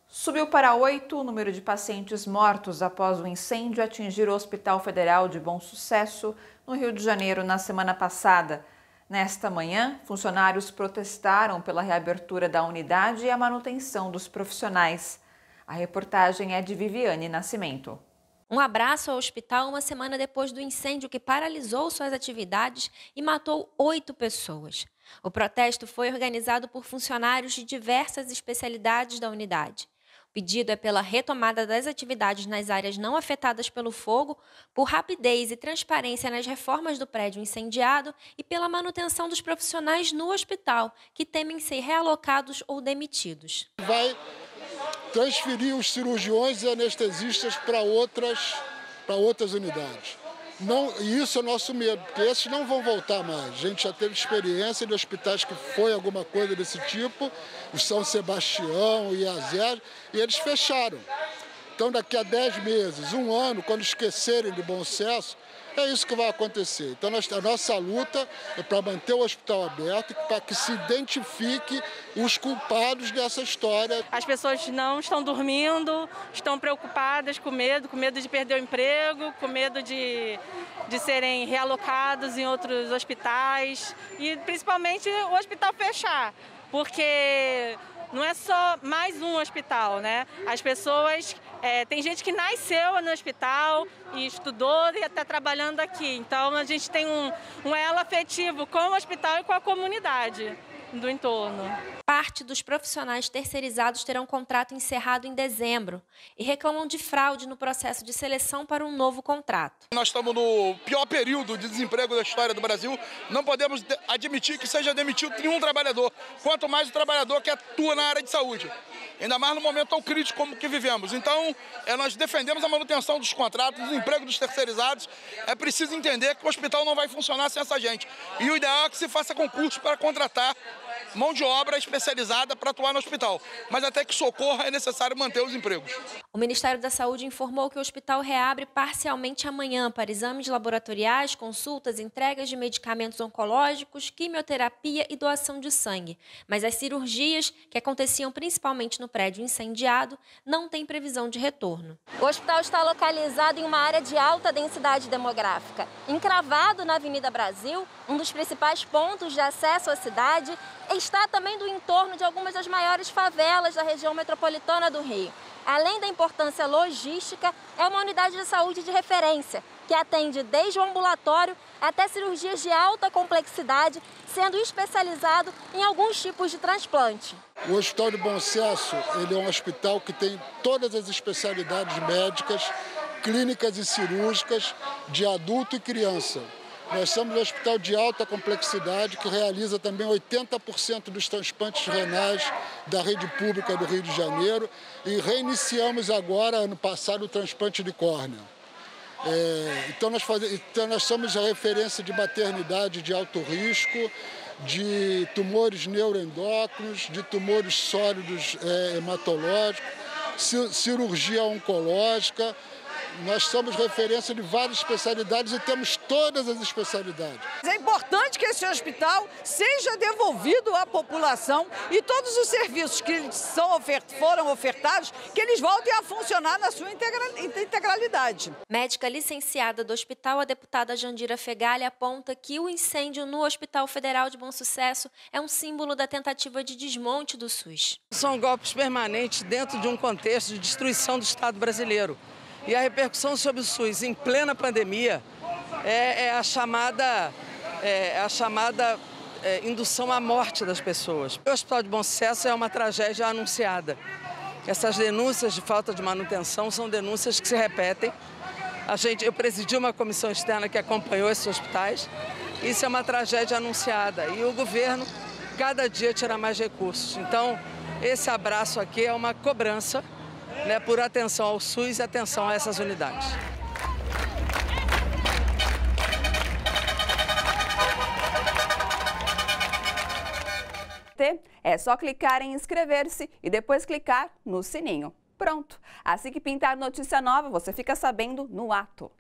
Subiu para 8 o número de pacientes mortos após o incêndio atingir o Hospital Federal de Bom Sucesso, no Rio de Janeiro, na semana passada. Nesta manhã, funcionários protestaram pela reabertura da unidade e a manutenção dos profissionais. A reportagem é de Viviane Nascimento. Um abraço ao hospital uma semana depois do incêndio que paralisou suas atividades e matou 8 pessoas. O protesto foi organizado por funcionários de diversas especialidades da unidade. O pedido é pela retomada das atividades nas áreas não afetadas pelo fogo, por rapidez e transparência nas reformas do prédio incendiado e pela manutenção dos profissionais no hospital, que temem ser realocados ou demitidos. Vai transferir os cirurgiões e anestesistas para outras unidades. E isso é o nosso medo, porque esses não vão voltar mais. A gente já teve experiência de hospitais que foi alguma coisa desse tipo, o São Sebastião e a Zé, e eles fecharam. Então, daqui a 10 meses, 1 ano, quando esquecerem de Bom Sucesso, é isso que vai acontecer. Então, a nossa luta é para manter o hospital aberto, para que se identifique os culpados dessa história. As pessoas não estão dormindo, estão preocupadas, com medo de perder o emprego, com medo de serem realocados em outros hospitais e, principalmente, o hospital fechar, porque não é só mais um hospital, né? As pessoas, tem gente que nasceu no hospital e estudou e está trabalhando aqui. Então, a gente tem um elo afetivo com o hospital e com a comunidade do entorno. Parte dos profissionais terceirizados terão contrato encerrado em dezembro e reclamam de fraude no processo de seleção para um novo contrato. Nós estamos no pior período de desemprego da história do Brasil. Não podemos admitir que seja demitido nenhum trabalhador, quanto mais o trabalhador que atua na área de saúde. Ainda mais no momento tão crítico como que vivemos. Então, nós defendemos a manutenção dos contratos, do emprego dos terceirizados. É preciso entender que o hospital não vai funcionar sem essa gente. E o ideal é que se faça concurso para contratar mão de obra especializada para atuar no hospital. Mas até que socorra é necessário manter os empregos. O Ministério da Saúde informou que o hospital reabre parcialmente amanhã para exames laboratoriais, consultas, entregas de medicamentos oncológicos, quimioterapia e doação de sangue. Mas as cirurgias, que aconteciam principalmente no prédio incendiado, não têm previsão de retorno. O hospital está localizado em uma área de alta densidade demográfica. Encravado na Avenida Brasil, um dos principais pontos de acesso à cidade, está também do entorno de algumas das maiores favelas da região metropolitana do Rio. Além da importância logística, é uma unidade de saúde de referência, que atende desde o ambulatório até cirurgias de alta complexidade, sendo especializado em alguns tipos de transplante. O Hospital de Bom Sucesso, ele é um hospital que tem todas as especialidades médicas, clínicas e cirúrgicas de adulto e criança. Nós somos um hospital de alta complexidade que realiza também 80% dos transplantes renais da rede pública do Rio de Janeiro e reiniciamos agora, ano passado, o transplante de córnea. Então nós somos a referência de maternidade de alto risco, de tumores neuroendócrinos, de tumores sólidos hematológicos, cirurgia oncológica. Nós somos referência de várias especialidades e temos todas as especialidades. É importante que esse hospital seja devolvido à população e todos os serviços que foram ofertados, que eles voltem a funcionar na sua integralidade. Médica licenciada do hospital, a deputada Jandira Fegali aponta que o incêndio no Hospital Federal de Bom Sucesso é um símbolo da tentativa de desmonte do SUS. São golpes permanentes dentro de um contexto de destruição do Estado brasileiro. E a repercussão sobre o SUS em plena pandemia é a chamada indução à morte das pessoas. O Hospital de Bom Sucesso é uma tragédia anunciada. Essas denúncias de falta de manutenção são denúncias que se repetem. Eu presidi uma comissão externa que acompanhou esses hospitais. Isso é uma tragédia anunciada e o governo cada dia tira mais recursos. Então, esse abraço aqui é uma cobrança, por atenção ao SUS e atenção a essas unidades. É só clicar em inscrever-se e depois clicar no sininho. Pronto! Assim que pintar notícia nova, você fica sabendo no ato.